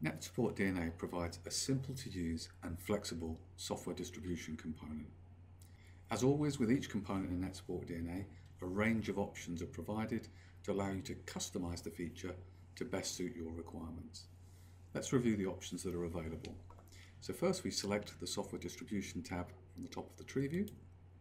NetSupport DNA provides a simple to use and flexible software distribution component. As always with each component in NetSupport DNA, a range of options are provided to allow you to customize the feature to best suit your requirements. Let's review the options that are available. So first we select the software distribution tab from the top of the tree view.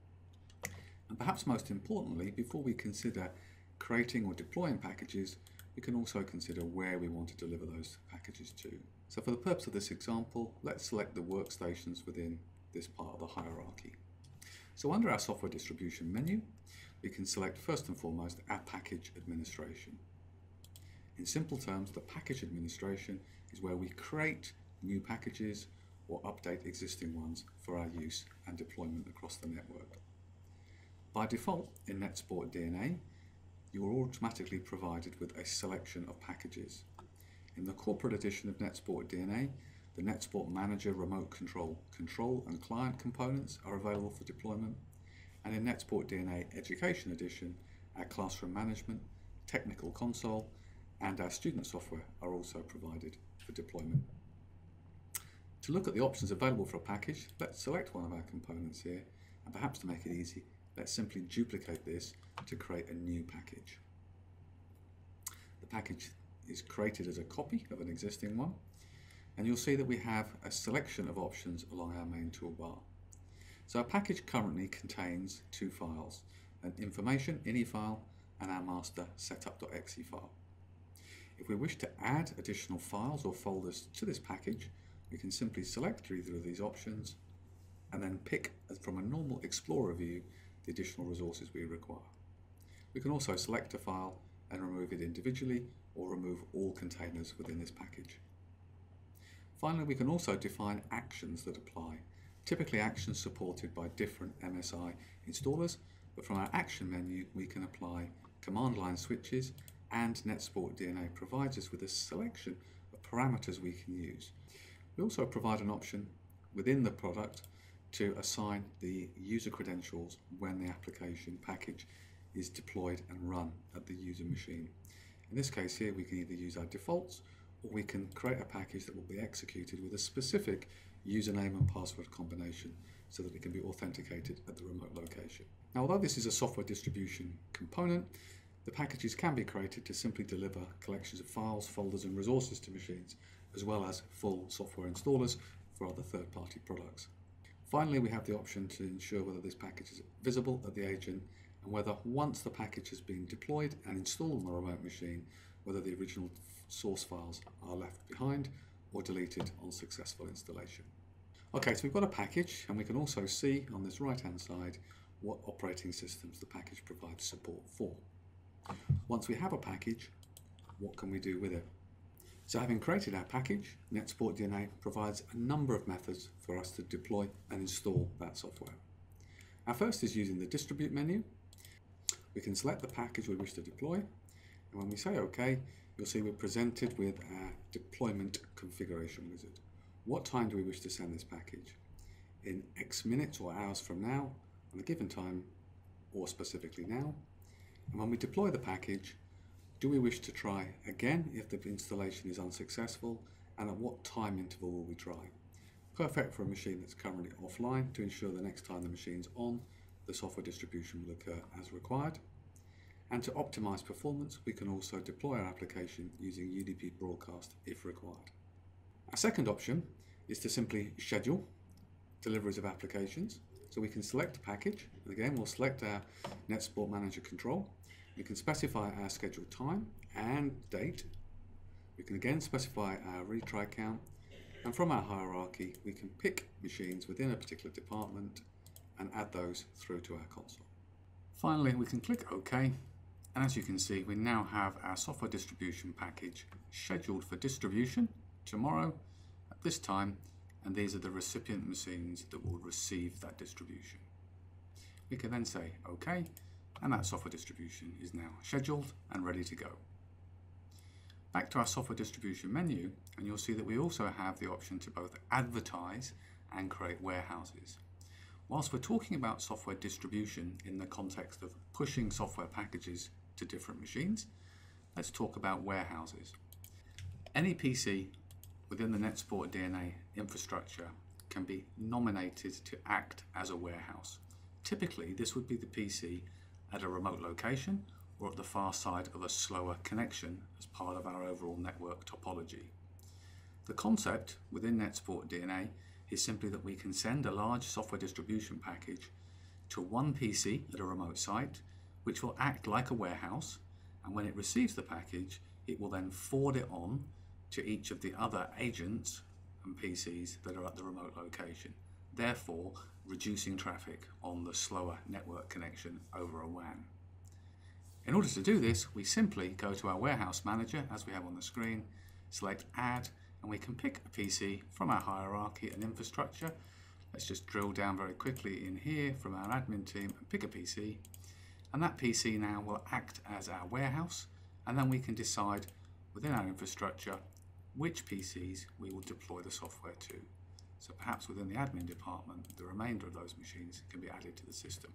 And perhaps most importantly, before we consider creating or deploying packages, we can also consider where we want to deliver those packages to. So for the purpose of this example, let's select the workstations within this part of the hierarchy. So under our software distribution menu, we can select first and foremost our package administration. In simple terms, the package administration is where we create new packages or update existing ones for our use and deployment across the network. By default, in NetSupport DNA, you are automatically provided with a selection of packages. In the corporate edition of NetSupport DNA, the NetSupport Manager Remote Control and Client components are available for deployment, and in NetSupport DNA Education Edition, our Classroom Management, Technical Console, and our student software are also provided for deployment. To look at the options available for a package, let's select one of our components here, and perhaps to make it easy, let's simply duplicate this to create a new package. The package is created as a copy of an existing one, and you'll see that we have a selection of options along our main toolbar. So our package currently contains two files, an information ini file and our master setup.exe file. If we wish to add additional files or folders to this package, we can simply select either of these options and then pick from a normal Explorer view the additional resources we require. We can also select a file and remove it individually or remove all containers within this package. Finally, we can also define actions that apply, typically actions supported by different MSI installers, but from our action menu we can apply command line switches, and NetSupport DNA provides us with a selection of parameters we can use. We also provide an option within the product to assign the user credentials when the application package is deployed and run at the user machine. In this case here, we can either use our defaults or we can create a package that will be executed with a specific username and password combination so that it can be authenticated at the remote location. Now, although this is a software distribution component, the packages can be created to simply deliver collections of files, folders and resources to machines, as well as full software installers for other third-party products. Finally, we have the option to ensure whether this package is visible at the agent and whether once the package has been deployed and installed on the remote machine, whether the original source files are left behind or deleted on successful installation. Okay, so we've got a package, and we can also see on this right-hand side what operating systems the package provides support for. Once we have a package, what can we do with it? So having created our package, NetSupport DNA provides a number of methods for us to deploy and install that software. Our first is using the distribute menu. We can select the package we wish to deploy, and when we say OK, you'll see we're presented with our deployment configuration wizard. What time do we wish to send this package? In X minutes or hours from now, on a given time, or specifically now. And when we deploy the package, do we wish to try again if the installation is unsuccessful, and at what time interval will we try? Perfect for a machine that's currently offline to ensure the next time the machine's on, the software distribution will occur as required. And to optimize performance, we can also deploy our application using UDP broadcast if required. Our second option is to simply schedule deliveries of applications. So we can select a package, and again we'll select our NetSupport Manager control. We can specify our scheduled time and date. We can again specify our retry count, and from our hierarchy we can pick machines within a particular department and add those through to our console. Finally, we can click OK, and as you can see, we now have our software distribution package scheduled for distribution tomorrow at this time, and these are the recipient machines that will receive that distribution. We can then say OK, and that software distribution is now scheduled and ready to go. Back to our software distribution menu, and you'll see that we also have the option to both advertise and create warehouses. Whilst we're talking about software distribution in the context of pushing software packages to different machines, let's talk about warehouses. Any PC within the NetSupport DNA infrastructure can be nominated to act as a warehouse. Typically, this would be the PC at a remote location or at the far side of a slower connection as part of our overall network topology. The concept within NetSupport DNA is simply that we can send a large software distribution package to one PC at a remote site, which will act like a warehouse, and when it receives the package, it will then forward it on to each of the other agents and PCs that are at the remote location, therefore reducing traffic on the slower network connection over a WAN. In order to do this, we simply go to our warehouse manager, as we have on the screen, select Add, and we can pick a PC from our hierarchy and infrastructure. Let's just drill down very quickly in here from our admin team and pick a PC. And that PC now will act as our warehouse, and then we can decide within our infrastructure which PCs we will deploy the software to. So perhaps within the admin department, the remainder of those machines can be added to the system.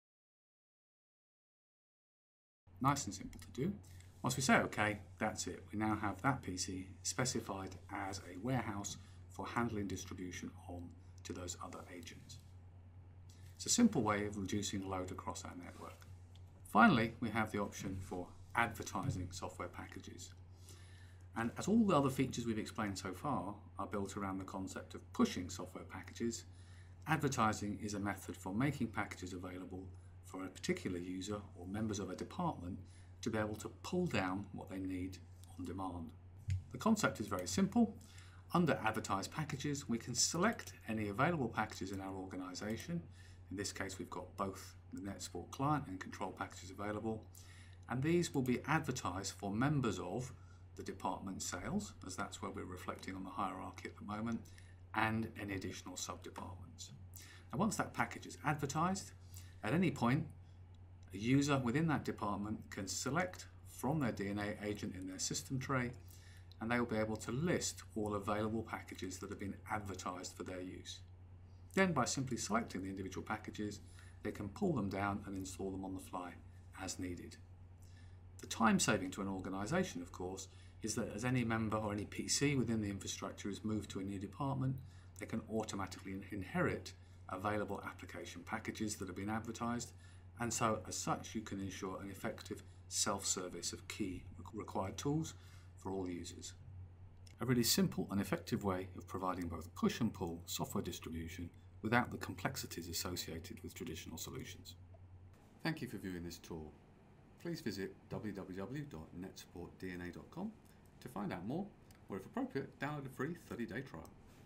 Nice and simple to do. Once we say OK, that's it. We now have that PC specified as a warehouse for handling distribution on to those other agents. It's a simple way of reducing load across our network. Finally, we have the option for advertising software packages. And as all the other features we've explained so far are built around the concept of pushing software packages, advertising is a method for making packages available for a particular user or members of a department to be able to pull down what they need on demand. The concept is very simple. Under Advertise Packages, we can select any available packages in our organization. In this case, we've got both the NetSupport client and control packages available, and these will be advertised for members of the department sales, as that's where we're reflecting on the hierarchy at the moment, and any additional sub-departments. Now, once that package is advertised, at any point, a user within that department can select from their DNA agent in their system tray, and they will be able to list all available packages that have been advertised for their use. Then, by simply selecting the individual packages, they can pull them down and install them on the fly as needed. The time saving to an organization, of course, is that as any member or any PC within the infrastructure is moved to a new department, they can automatically inherit available application packages that have been advertised, and so as such you can ensure an effective self-service of key required tools for all users. A really simple and effective way of providing both push and pull software distribution without the complexities associated with traditional solutions. Thank you for viewing this tour. Please visit www.netsupportdna.com to find out more, or if appropriate, download a free 30-day trial.